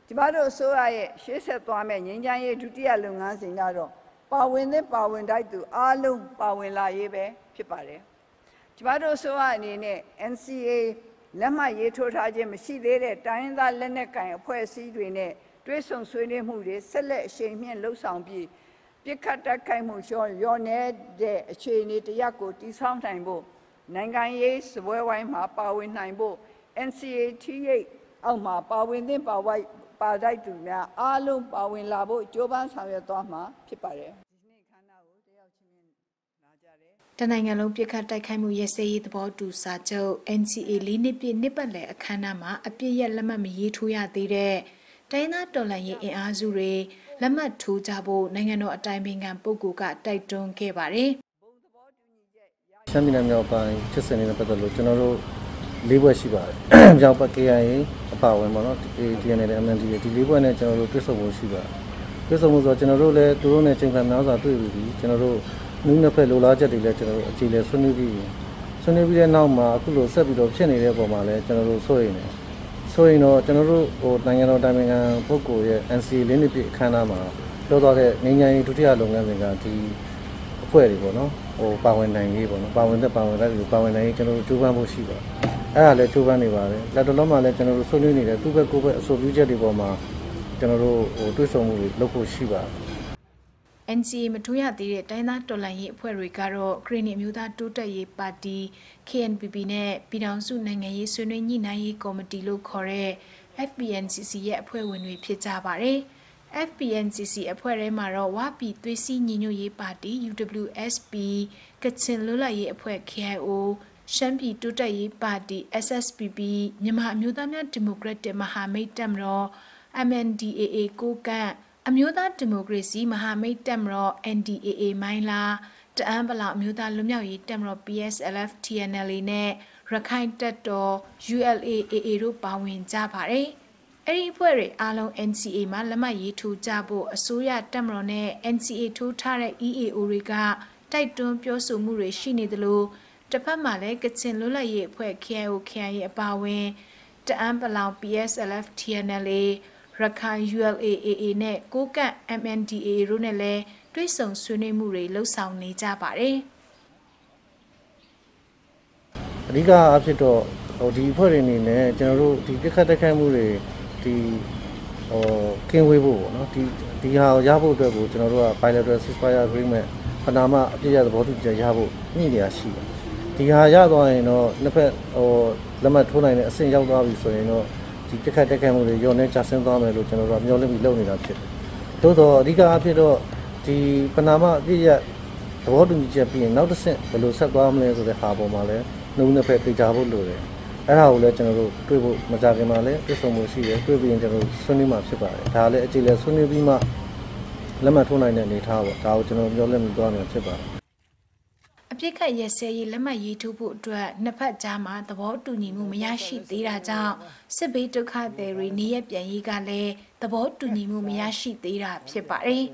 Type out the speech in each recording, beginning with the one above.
ကျမတို့အစိုးရရဲ့ရှေ့ဆက်သွားမဲ့ငြိမ်းချမ်းရေးဒုတိယလုပ်ငန်းစဉ်ကတော့ပါဝင်တဲ့ပါဝင်တိုက်သူအားလုံးပါဝင်လာရေးပဲဖြစ်ပါတယ်ကျမတို့အစိုးရအနေနဲ့ NCA လက်မှတ်ရေးထိုးထားခြင်းမရှိသေးတဲ့တိုင်းရင်းသားလက်နက်ကိုင်အဖွဲ့အစည်းတွေနဲ့တွဲဆုံဆွေးနွေးမှုတွေဆက်လက်အရှိန်မြင့်လှုပ်ဆောင်ပြီးပြစ်ခတ်တိုက်ခိုက်မှုရောနေတဲ့အခြေအနေတရက်ကိုတည်ဆောက်နိုင်ဖို့နိုင်ငံရေးစပွဲဝိုင်းမှာပါဝင်နိုင်ဖို့ NCA ထိရိတ်အောက်မှာပါဝင်တဲ့ပါတိုက်သူများအားလုံးပါဝင်လာဖို့ကြိုးပမ်းဆောင်ရွက်သွားမှာဖြစ်ပါတယ်ဒီနေ့ခမ်းနားကိုတက်ရောက်ခြင်းလာကြတဲ့တနိုင်ငံလုံးပြစ်ခတ်တိုက်ခိုက်မှုရဲစဲရေးသဘောတူစာချုပ် NCA ၄နှစ်ပြည့်နှစ်ပတ်လည်အခမ်းအနားမှာအပြည့်ရလက်မှတ်မရေးထိုးရသေးတဲ့တိုင်းသားတော်လှန်ရေးအင်အားစုတွေလက်မှတ်ထိုးကြဖို့နိုင်ငံတော်အတိုင်ပင်ခံပုဂ္ဂိုလ်ကတိုက်တွန်းခဲ့ပါတယ်။ရှမ်းပြည်နယ်မြောက်ပိုင်းစစ်စင်နေတဲ့ပတ်သက်လို့ကျွန်တော်တို့၄ဘွဲ့ရှိပါတယ်။မြောက်ပိုင်း KIA အပါဝင်ပေါ့နော်။ DNA နဲ့ MNDA ဒီ၄ဘွဲ့နဲ့ကျွန်တော်တို့တွဲဆုံဖို့ရှိပါတယ်။တွဲဆုံမှုဆိုတော့ကျွန်တော်တို့လည်းသူတို့နဲ့ချိန်ခံများစွာတွေ့ပြီးကျွန်တော်တို့နုနှစ်ဖက်လိုလားချက်တွေလည်းကျွန်တော်တို့အခြေလဲဆွေးနွေးပြီးတဲ့နောက်မှာအခုလိုဆက်ပြီးတော့ဖြစ်နေတဲ့ပုံမှာလည်းကျွန်တော်တို့စိုးရိမ်နေဆိုရင်တော့ကျွန်တော်တို့နိုင်ငံတော်တိုင်ပင်ခံပုဂ္ဂိုလ်ရဲ့ NCA ၄နှစ်ပြည့်အခမ်းအနားမှာပြောသွားတဲ့ငြိမ်းချမ်းရေးဒုတိယလုပ်ငန်းစဉ်ကဒီအဖွဲ့တွေပေါ့နော်ပါဝင်နိုင်ရေးပေါ့နော်ပါဝင်တဲ့ပါဝင်နိုင်ရေးကျွန်တော်တို့ကြိုးပမ်းဖို့ရှိပါတယ်အဲ့ဒါလည်းကြိုးပမ်းနေပါတယ်လက်တော်မှာလည်းကျွန်တော်တို့ဆွေးနွေးနေတယ်သူ့ဘက်ကိုယ့်ဘက်အဆိုပြုချက်တွေပေါ်မှာကျွန်တော်တို့တွေ့ဆုံမှုတွေလုပ်ဖို့ရှိပါတယ် NCA မထိုးရသေးတဲ့တိုင်းသားတော်လှန်ရေးအဖွဲ့တွေကတော့ခရစ်နီမျိုးသားတိုးတက်ရေးပါတီ KNPP နဲ့ပြည်ထောင်စုနိုင်ငံရေးဆွေးနွေးညှိနှိုင်းရေးကော်မတီလို့ခေါ်တဲ့ FPNCC ရဲ့အဖွဲ့ဝင်တွေဖြစ်ကြပါတယ်။ FPNCC အဖွဲ့ထဲမှာတော့ဝပြည်သွေးစည်းညီညွတ်ရေးပါတီ UWSP ကချင်လွတ်လပ်ရေးအဖွဲ့ KIO ရှမ်းပြည်တိုးတက်ရေးပါတီ SSPP မြန်မာအမျိုးသားများဒီမိုကရက်တစ်မဟာမိတ်တပ်မတော် MNDAA ကိုကန့်အမျိုးသားဒီမိုကရေစီမဟာမိတ်တပ်မတော် NDAA မိုင်းလားတအန်းပလောင်အမျိုးသားလွတ်မြောက်ရေးတပ်မတော် PSLF TNLA နဲ့ရခိုင်တပ်တော် ULA/AA တို့ပါဝင်ကြပါတယ်။အဲ့ဒီအဖွဲ့တွေအားလုံး NCA မှာလက်မှတ်ရေးထိုးကြဖို့အစိုးရတပ်မတော်နဲ့ NCA ထိုးထားတဲ့ EAO တွေကတိုက်တွန်းပြောဆိုမှုတွေရှိနေသလိုတစ်ဖက်မှာလည်းကချင်လွတ်လပ်ရေးအဖွဲ့ KIO/KIA အပါအဝင်တအန်းပလောင် PSLF TNLAရခိုင် ULA/AA နဲ့ကိုကန့် MNDAA တို့နဲ့လည်းတွဲဆုံဆွေးနွေးမှုတွေလှုပ်ဆောင်နေကြပါတယ်။အဓိကအဖြစ်တော့ဒီအဖွဲ့တွေအနေနဲ့ကျွန်တော်တို့ဒီပြခတ်တက်ခိုက်မှုတွေဒီကင်းဝေးဖို့ပေါ့နော်ဒီဟာရဖို့အတွက်ကိုကျွန်တော်တို့က bilateral ceasefire agreement ပနာမအပြည့်ရသဘောတူချက်ရဖို့ညှိနေရရှိတယ်။ဒီဟာရသွားရင်တော့နှစ်ဖက်လက်မှတ်ထိုးနိုင်တဲ့အဆင့်ရောက်သွားပြီဆိုရင်တော့ဒီပြခတ်တက်ခိုက်မှုတွေရောနေချဆင်းသွားမယ်လို့ကျွန်တော်တို့မျှော်လင့်ပြီးလုပ်နေတာဖြစ်တယ်။သို့တော့အဓိကအဖြစ်တော့ဒီပနာမအပြည့်ရသဘောတူချက်ပြီးရင်နောက်တစ်ဆင့်ဘယ်လိုဆက်သွားမလဲဆိုတဲ့ဟာပေါ်မှာလည်းနှုံးနှစ်ဖက်သိကြဖို့လိုတယ်။အဲ့ဒါကိုလည်းကျွန်တော်တို့တွေ့ဖို့မကြခင်မှာလည်းပြည့်စုံမှုရှိတယ်တွေ့ပြီးရင်ကျွန်တော်တို့ဆွေးနွေးမှာဖြစ်ပါတယ်ဒါလည်းအခြေလဲဆွေးနွေးပြီးမှလက်မှတ်ထိုးနိုင်တဲ့အနေအထားပေါ့ဒါကိုကျွန်တော်ပြောလက်မသွားမှာဖြစ်ပါတယ်အပြစ်ခတ်ရဲစဲရေးလက်မှတ်ရေးထိုးဖို့အတွက်နှစ်ဖက်ကြားမှာသဘောတူညီမှုမရရှိသေးတာကြောင့်စစ်ဘေးဒုက္ခသည်တွေနေရပြန်ရေးကလည်းသဘောတူညီမှုမရရှိသေးတာဖြစ်ပါတယ်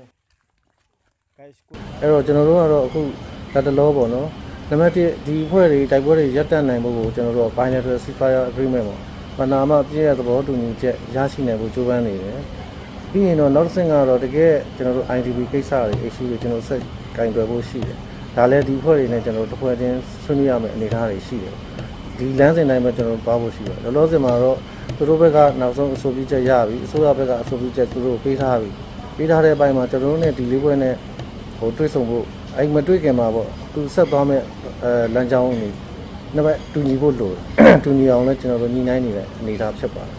အဲ့တော့ကျွန်တော်တို့ကတော့အခုလက်တလောပေါ့နော်နံပါတ်1ဒီအဖွဲ့တွေတိုက်ပွဲတွေရပ်တန့်နိုင်ဖို့ကိုကျွန်တော်တို့ bilateral ceasefire agreement ပေါ့ပနာမအပြည့်ရသဘောတူညီချက်ရရှိနိုင်ဖို့ကြိုးပမ်းနေတယ်ပြီးရင်တော့နောက်တစ်ဆင့်ကတော့တကယ်ကျွန်တော်တို့ IDP ကိစ္စတွေ issue တွေကျွန်တော်ဆက်ကင်တွယ်ဖို့ရှိတယ်ဒါလည်းဒီအဖွဲ့တွေနဲ့ကျွန်တော်တို့တစ်ဖွဲ့ချင်းဆွေးနွေးရမယ့်အနေအထားတွေရှိတယ်ဒီလမ်းစဉ်တိုင်းမှာကျွန်တော်တို့ပါဖို့ရှိတယ်လောလောဆယ်မှာတော့သူတို့ဘက်ကနောက်ဆုံးအဆိုပြုချက်ရပြီအစိုးရဘက်ကအဆိုပြုချက်သူတို့ပေးထားပြီပေးထားတဲ့အပိုင်းမှာကျွန်တော်တို့နဲ့ဒီလေးပွဲနဲ့တွေ့ဆုံဖို့အဲ့မတွေ့ခင်မှာပေါ့သူဆက်သွားမဲ့လမ်းကြောင်းနေနှစ်ဘက်တူညီဖို့လိုတူညီအောင်လည်းကျွန်တော်တို့ညီနိုင်နေတဲ့အနေအထားဖြစ်ပါတယ်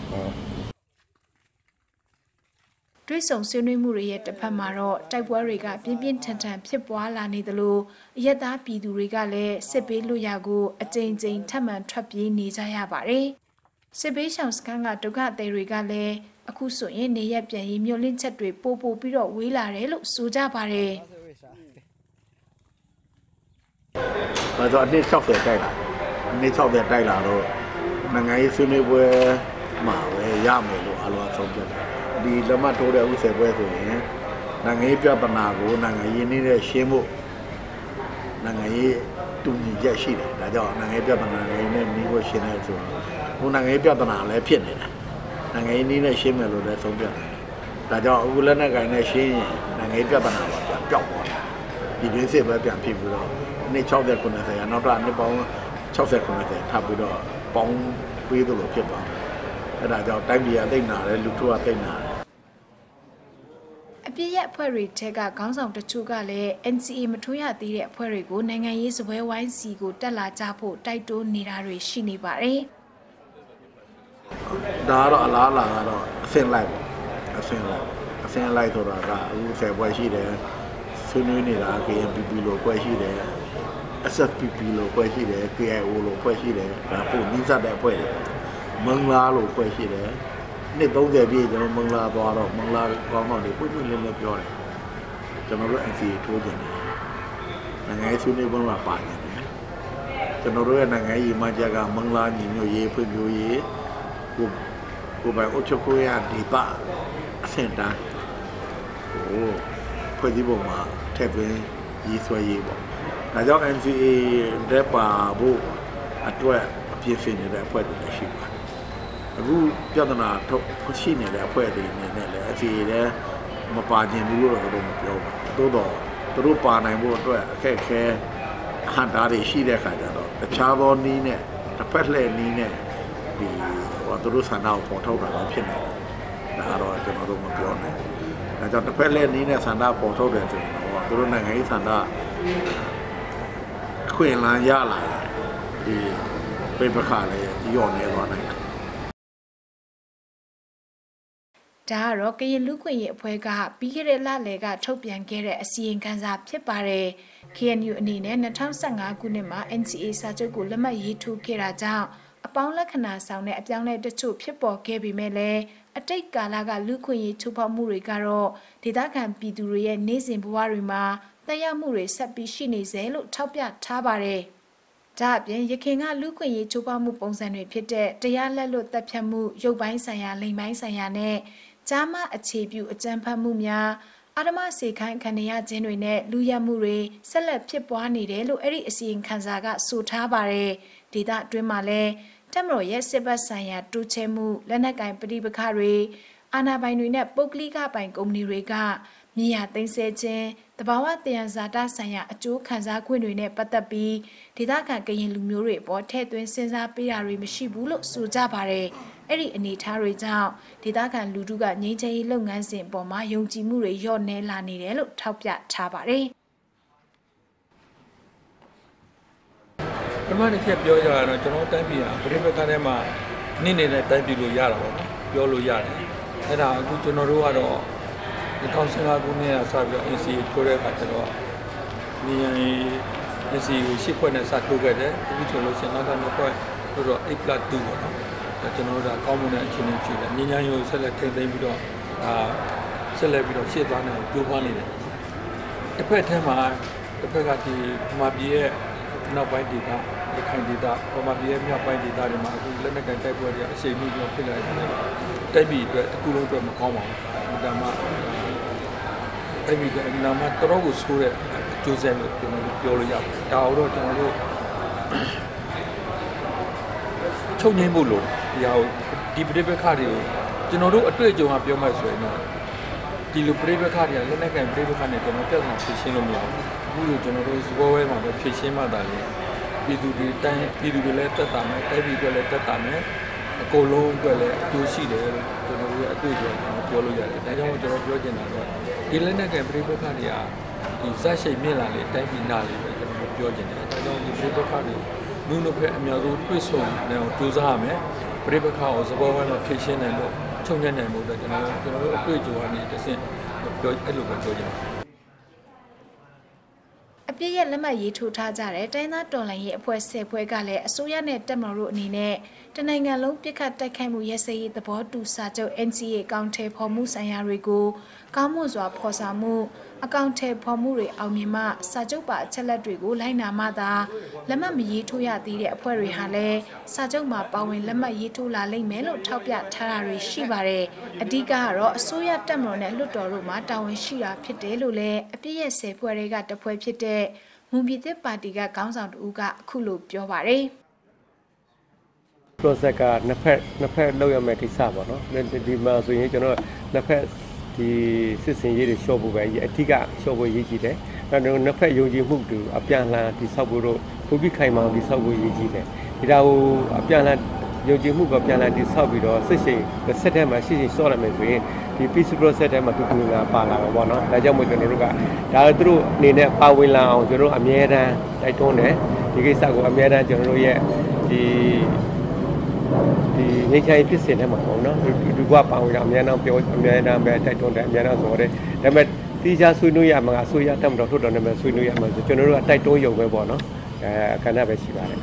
တွဲဆုံဆွေးနွေးမှုတွေရဲ့တစ်ဖက်မှာတော့တိုက်ပွဲတွေကပြင်းပြင်းထန်ထန်ဖြစ်ပွားလာနေသလိုအရက်သားပြည်သူတွေကလည်းစစ်ဘေးလွတ်ရာကိုအကြိမ်ကြိမ်ထပ်မံထွက်ပြေးနေကြရပါတယ်စစ်ဘေးရှောင်စခန်းကဒုက္ခသည်တွေကလည်းအခုဆိုရင်နေရက်ပြန်ရေးမြို့လင့်ချက်တွေပို့ပြီးတော့ဝေးလာတယ်လို့ဆိုကြပါတယ်ဘာလို့အနည်း60တိုက်လာအနည်း60တိုက်လာတော့နိုင်ငံရေးဆွေးနွေးပွဲမှာပဲရမယ်လို့အလိုအဆုံးပြတယ်ဒီလက်မှတ်ထိုးတဲ့ဥစ္စာပွဲဆိုရင်နိုင်ငံရေးပြဿနာကိုနိုင်ငံရေးနေတဲ့ရှင်းဖို့နိုင်ငံရေးတူညီချက်ရှိတယ်ဒါကြောင့်နိုင်ငံရေးပြဿနာနဲ့နှီးဖို့ရှင်းနေဆိုတော့ဟိုနိုင်ငံရေးပြဿနာလည်းဖြစ်နေတာနိုင်ငံရေးနည်းနဲ့ရှင်းမယ်လို့လည်းဆုံးဖြတ်တယ်ဒါကြောင့်အခုလက်နက်ကိုင်နဲ့ရှင်းရင်နိုင်ငံရေးပြဿနာပါပြန်ပျောက်သွားတယ်ဒီရင်းစစ်ပဲပြန်ဖြစ်ပြီးတော့နှစ်60 90ရနောက်တော့နှစ်ပေါင်း60 90ထပ်ပြီးတော့ပေါင်းပေးသလိုဖြစ်သွားတယ်အဲ့ဒါကြောင့်တိုင်းပြည်ကတိတ်နာတယ်လူထုကတိတ်နာတယ်အပြည့်ရဲ့အဖွဲ့တွေထက်ကခေါင်းဆောင်တချို့ကလည်း NCA မထိုးရသေးတဲ့အဖွဲ့တွေကိုနိုင်ငံရေးစပွဲဝိုင်းစီကိုတက်လာကြဖို့တိုက်တွန်းနေတာတွေရှိနေပါတယ်ဒါကတော့အလားအလာကတော့အဆင့်လိုက်ပေါ့အဆင့်လိုက်ဆိုတာကအခု10ပွဲရှိတယ်ဆွေးနွေးနေတာ KNPP လို့ပွဲရှိတယ် SFPP လို့ပွဲရှိတယ် KIO လို့ပွဲရှိတယ်ဒါပို့နီးစပ်တဲ့ပွဲတွေမင်္ဂလာလို့ပွဲရှိတယ်နှစ်30ပြည့်ကျွန်တော်မင်္ဂလာသွားတော့မင်္ဂလာကောင်းတော့ဒီပွင့်ပွင့်လင်းလင်းပြောတယ်ကျွန်တော်တို့ NCA ထိုးကြတယ်နိုင်ငံရေးဆွေးနွေးပွဲမှာပါနေတယ်ကျွန်တော်တို့ရဲ့နိုင်ငံရေးမှကြကမင်္ဂလာညီညွတ်ရေးဖွံ့ဖြိုးရေးကိုပိုင်အုပ်ချုပ်ခွင့်ရဒေသအဆင့်တန်းဖွဲ့စည်းပုံမှာထည့်သွင်းရေးဆွဲရေးပေါ့ဒါကြောင့် NCA တဲ့ပါဖို့အတွက်အပြည့်စင်နေတဲ့အဖွဲ့တွေလည်းရှိပါတယ်အခုပြဿနာထုတ်ရှိနေတဲ့အဖွဲ့တွေအနေနဲ့လည်း NCA တဲ့မပါခြင်းဘူးလို့တော့မပြောပါဘူးသို့တော့သူတို့ပါနိုင်ဖို့အတွက်အခက်အခဲဟန်တာတွေရှိတဲ့ခါကျတော့တခြားသောနည်းနဲ့တစ်ဖက်လှည့်နည်းနဲ့ဒီသူတို့ဆန္ဒကိုပေါ်ထုတ်တာလည်းဖြစ်နေတယ်ဒါကတော့ကျွန်တော်တို့မပြောနိုင်ဘူးဒါကြောင့်တစ်ဖက်လှည့်နည်းနဲ့ဆန္ဒပေါ်ထုတ်တယ်ဆိုရင်တော့သူတို့နိုင်ငံရေးဆန္ဒခွင့်လန်းရလာဒီပြပခါလည်းညော့နေသွားနိုင်တယ်ဒါကတော့ကရင်လူခွင့်ရေးအဖွဲ့ကပြီးခဲ့တဲ့လလယ်ကထုတ်ပြန်ခဲ့တဲ့အစီရင်ခံစာဖြစ်ပါတယ်။ KNU အနေနဲ့2015ခုနှစ်မှာ NCA စာချုပ်ကိုလက်မှတ်ရေးထိုးခဲ့တာကြောင့်အပေါင်းလက္ခဏာဆောင်တဲ့အပြောင်းလဲတချို့ဖြစ်ပေါ်ခဲ့ပေမဲ့လည်းအတိတ်ကာလကလူခွင့်ရေးချိုးဖောက်မှုတွေကတော့ဒေသခံပြည်သူတွေရဲ့နေစဉ်ဘဝတွေမှာသက်ရောက်မှုတွေဆက်ပြီးရှိနေစေလို့ထောက်ပြထားပါတယ်။ဒါအပြင်ရခိုင်ကလူခွင့်ရေးချိုးဖောက်မှုပုံစံတွေဖြစ်တဲ့တရားလက်လွတ်တပ်ဖြတ်မှုရုပ်ပိုင်းဆိုင်ရာလိမ်ပိုင်းဆိုင်ရာနဲ့ကြားမအခြေပြုအကြမ်းဖက်မှုများအာဓမစေခိုင်းခံရခြင်းတွေနဲ့လူရမှုတွေဆက်လက်ဖြစ်ပွားနေတယ်လို့အဲ့ဒီအစီရင်ခံစာကဆိုထားပါတယ်။ဒေသအတွင်းမှာလည်းတပ်မတော်ရဲ့စစ်ဘက်ဆိုင်ရာတူချဲမှုလက်နက်ကင်ပဋိပက္ခတွေအာဏာပိုင်တွေနဲ့ပုဂ္ဂလိကပိုင်ကုမ္ပဏီတွေကမြေယာသိမ်းဆည်းခြင်းတဘာဝတယံဇာတဆိုင်ရာအကျိုးခံစား권တွေနဲ့ပတ်သက်ပြီးဒေသခံကရင်လူမျိုးတွေအပေါ်ထည့်သွင်းစဉ်းစားပေးတာတွေမရှိဘူးလို့ဆိုကြပါတယ်။အဲ့ဒီအနေအထားတွေကြောင့်ဒေသခံလူထုကငြိမ်းချမ်းရေးလုပ်ငန်းစဉ်အပေါ်မှာယုံကြည်မှုတွေလျော့နည်းလာနေတယ်လို့ထောက်ပြထားပါတယ်။ဒီမှာတစ်ချက်ပြောရအောင်ကျွန်တော်တိုင်းပြည်ဟာပြိပက္ခထဲမှာနေတဲ့တိုင်းပြည်လို့ရတာပေါ့နော်ပြောလို့ရတယ်အဲ့ဒါအခုကျွန်တော်တို့ကတော့2015ခုနှစ်ကစပြီးတော့ NCA ထိုးတဲ့အခါကျတော့ညီရင် NCA ကို8ခွက်နဲ့စထိုးခဲ့တယ်အခုဆိုလို့ရှိရင်နောက်တစ်ခွက်ဆိုတော့ 8+2 ပေါ့နော်ကျွန်တော်တို့ကကောင်းမွန်တဲ့အခြေအနေရှိတယ်ညီညာရိုးဆက်လက်ထိန်းသိမ်းပြီးတော့ဆက်လက်ပြီးတော့ရှေ့သွားနေကြိုးပမ်းနေတယ်တစ်ဖက်ထဲမှာတစ်ဖက်ကဒီမာပြည်ရဲ့နောက်ပိုင်းဒေသရခိုင်ဒေသမာပြည်ရဲ့မြောက်ပိုင်းဒေသတွေမှာအခုလက်နက်ကတိုက်ပွဲတွေအရှိန်မြင့်ပြီးဖြစ်လာတယ်တိုက်ပြည်အတွက်အခုလုံးအတွက်မကောင်းပါဘူးဒါမှတိုက်ပြည်ကနာမတော်ကိုဆိုးတဲ့အကျိုးဆက်လို့ကျွန်တော်ပြောလို့ရပါတယ်ဒါတော့ကျွန်တော်တို့ချုပ်ငြိမ်းဖို့လို့ဒီပြိပက္ခတွေကိုကျွန်တော်တို့အတွေ့အကြုံကပြောမှဆိုရင်တော့ဒီလိုပြိပက္ခတွေကလက်နက်ကင်ပြိပက္ခနဲ့ကျွန်တော်ပြဿနာဖြေရှင်းလို့မရဘူးအခုလိုကျွန်တော်တို့စပွဲဝဲမှာပဲဖြေရှင်းမှသာလေပြည်သူတွေလည်းတက်တာမယ်တိုက်ပြည်တွေလည်းတက်တာမယ်အကုန်လုံးအတွက်လည်းအကျိုးရှိတယ်လို့ကျွန်တော်တို့ရဲ့အတွေ့အကြုံပြောလို့ရတယ်ဒါကြောင့်ကျွန်တော်ပြောချင်တာတော့ဒီလက်နက်ကင်ပြိပက္ခတွေကဒီဇက်ရှိန်မြင့်လာလေတိုက်ပြည်နာလေပဲကျွန်တော်ပြောချင်တယ်ဒါကြောင့်ဒီပြိပက္ခတွေနုနုဖက်အများဆုံးတွေ့ဆုံနေအောင်ကြိုးစားရမယ်ပြိပက္ခကိုစပွဲဝဲမှာဖြေရှင်းနိုင်လို့ချုပ်ညက်နိုင်ဖို့အတွက်ကျွန်တော်တို့အတွေ့အကြုံကနေတစ်ဆင့်ပြောအဲ့လိုပဲပြောချင်တယ်အပြည့်ရဲ့လက်မှတ်ရေးထိုးထားကြတဲ့တိုင်းသားတော်လှန်ရေးအဖွဲ့10ဖွဲ့ကလည်းအစိုးရနဲ့တပ်မတော်တို့အနေနဲ့တနိုင်ငံလုံးပြစ်ခတ်တိုက်ခိုက်မှုရစရေးသဘောတူစာချုပ် NCA အကောင့်ထဲဖော်မှုဆိုင်ရာတွေကိုကောင်းမွန်စွာဖော်ဆောင်မှုအကောင့်ထဲဖော်မှုတွေအောင်မြင်မှစာချုပ်ပါအချက်လက်တွေကိုလိုက်နာမှသာလက်မှတ်မရေးထိုးရသေးတဲ့အဖွဲ့တွေဟာလည်းစာချုပ်မှာပါဝင်လက်မှတ်ရေးထိုးလာလိမ့်မယ်လို့ထောက်ပြထားတာတွေရှိပါတယ်။အဓိကကတော့အစိုးရတပ်မတော်နဲ့လွှတ်တော်တို့မှာတာဝန်ရှိတာဖြစ်တယ်လို့လည်းအပြည့်ရဲ့10ဖွဲ့တွေကတဖွဲ့ဖြစ်တဲ့မွန်ပြည်သစ်ပါတီကခေါင်းဆောင်တူကအခုလိုပြောပါတယ်။ process ကနှစ်ဖက်လောက်ရမယ်ကိစ္စပေါ့နော်ဒီမှာဆိုရင်ကျွန်တော်နှစ်ဖက်ဒီစစ်စင်ရေးတွေရှော့ဖို့ပဲအဓိကရှော့ဖို့ရည်ကြီးတယ်နောက်နှစ်ဖက်ယုံကြည်မှုတူအပြန်လှန်ဒီဆောက်ဖို့တို့ပုံပြီးခိုင်မာဒီဆောက်ဖို့ရည်ကြီးတယ်ဒီဒါကိုအပြန်လှန်ယုံကြည်မှုကပြန်လှန်ဒီဆောက်ပြီးတော့စစ်ရှိန်ဆက်တဲ့မှာရှိရှော့ရမယ်ဆိုရင်ဒီ peace process ထဲမှာတူတူလာပါလာမှာပေါ့နော်ဒါကြောင့်မို့ကျွန်တော်တို့ကဒါသူတို့အနေနဲ့ပါဝင်လာအောင်ကျွန်တော်တို့အမြဲတမ်းတိုက်တွန်းတယ်ဒီကိစ္စကိုအမြဲတမ်းကျွန်တော်တို့ရဲ့ဒီငိမ့်ချိုင်ဖြစ်စဉ်ထဲမှာပေါ့နော်ဒီကပါဝင်အမြဲတမ်းပြောအမြဲတမ်းပဲတိုက်တွန်းတယ်အမြဲတမ်းဆိုတော့ဒါပေမဲ့တီးခြားဆွေးနွေးရမှာအစိုးရတက်မတော်ထုတ်တော်နဲ့ပဲဆွေးနွေးရမှာဆိုကျွန်တော်တို့ကတိုက်တွန်းရုံပဲပေါ့နော်အခမ်းအနားပဲရှိပါတယ်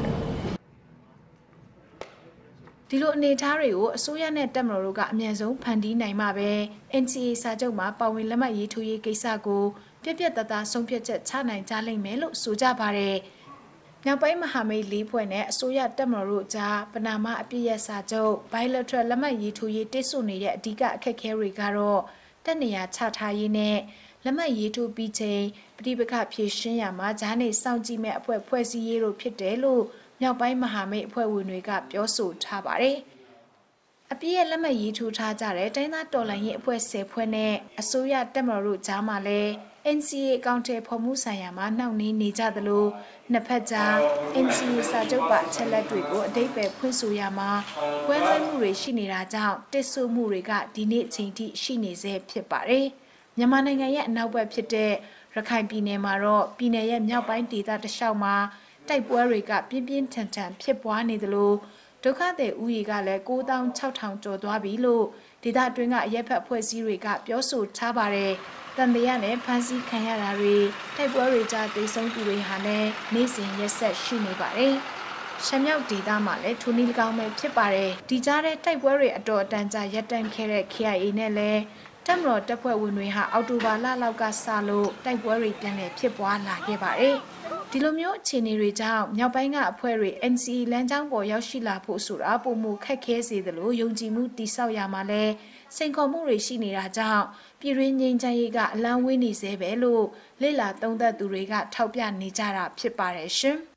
ဒီလိုအနေအထားတွေကိုအစိုးရနဲ့တပ်မတော်တို့ကအမြန်ဆုံးဖန်တီးနိုင်မှပဲ NCA စာချုပ်မှာပါဝင်လက်မှတ်ရေးထိုးရေးကိစ္စကိုပြက်ပြက်သားသားဆုံးဖြတ်ချက်ချနိုင်ကြလိမ့်မယ်လို့ဆိုကြပါတယ်။မြောက်ပိုင်းမဟာမိတ်၄ဖွဲ့နဲ့အစိုးရတပ်မတော်တို့ကြားပနာမအပြည့်ရစာချုပ် bilateral လက်မှတ်ရေးထိုးရေးတိစုနေတဲ့အဓိကအခက်အခဲတွေကတော့တပ်နေရာချထားရေးနဲ့လက်မှတ်ရေးထိုးပြီးချိန်ပဋိပက္ခဖြေရှင်းရမှာဂျားနေစောင့်ကြည့်မဲ့အဖွဲ့ဖွဲ့စည်းရေးတို့ဖြစ်တယ်လို့မြောက်ပိုင်းမဟာမိတ်အဖွဲ့ဝင်တွေကပြောဆိုထားပါတယ်။အပြည့်ရဲ့လက်မှတ်ရေးထိုးထားကြတဲ့တိုင်းသားတော်လှန်ရေးအဖွဲ့10ဖွဲ့နဲ့အစိုးရတပ်မတော်တို့ကြားမှာလည်း NCA အကောင့်ထဲဖော်မှုဆိုင်ရာမှာနှောင့်နှေးနေကြသလိုနှစ်ဖက်ကြား NCA စာချုပ်ပါအချက်လက်တွေကိုအဓိပ္ပာယ်ဖွင့်ဆိုရမှာကွဲလွဲမှုတွေရှိနေတာကြောင့်တစ်ဆိုမှုတွေကဒီနေ့အချိန်ထိရှိနေဆဲဖြစ်ပါတယ်။မြန်မာနိုင်ငံရဲ့အနောက်ဘက်ဖြစ်တဲ့ရခိုင်ပြည်နယ်မှာတော့ပြည်နယ်ရဲ့မြောက်ပိုင်းဒေသတစ်လျှောက်မှာတိုက်ပွဲတွေကပြင်းပြင်းထန်ထန်ဖြစ်ပွားနေသလိုဒုက္ခသည်ဦးရေကလည်း96,000ကျော်သွားပြီလို့ဒေသအတွင်းကအရက်ဖက်အဖွဲ့အစည်းတွေကပြောဆိုထားပါတယ်။တန်တရားနဲ့ဖမ်းဆီးခံရတာတွေတိုက်ပွဲတွေကြားတိတ်ဆုံးသူတွေဟာလည်းနေ့စဉ်ရက်ဆက်ရှိနေပါတယ်။ရှမ်းမြောက်ဒေသမှာလည်းထိုနည်း၎င်းပဲဖြစ်ပါတယ်။ဒီကြားတဲ့တိုက်ပွဲတွေအတော်အတန်ကြာရပ်တန့်ခဲ့တဲ့ KIA နဲ့လည်းတပ်မတော်တပ်ဖွဲ့ဝင်တွေဟာအော်တိုဘာလလောက်ကစလို့တိုက်ပွဲတွေပြန်လည်ဖြစ်ပွားလာခဲ့ပါတယ်။ဒီလိုမျိုးအခြေအနေတွေကြောင့်မြောက်ပိုင်းကအဖွဲ့တွေ NCA လမ်းကြောင်းပေါ်ရောက်ရှိလာဖို့ဆိုတာပုံမှုခက်ခဲစေသလိုယုံကြည်မှုတိဆောက်ရမှာလဲစိန်ခေါ်မှုတွေရှိနေတာကြောင့်ပြည်တွင်းငြိမ်းချမ်းရေးကအလံဝေးနေစေပဲလို့လေ့လာသုံးသပ်သူတွေကထောက်ပြနေကြတာဖြစ်ပါတယ်ရှင်။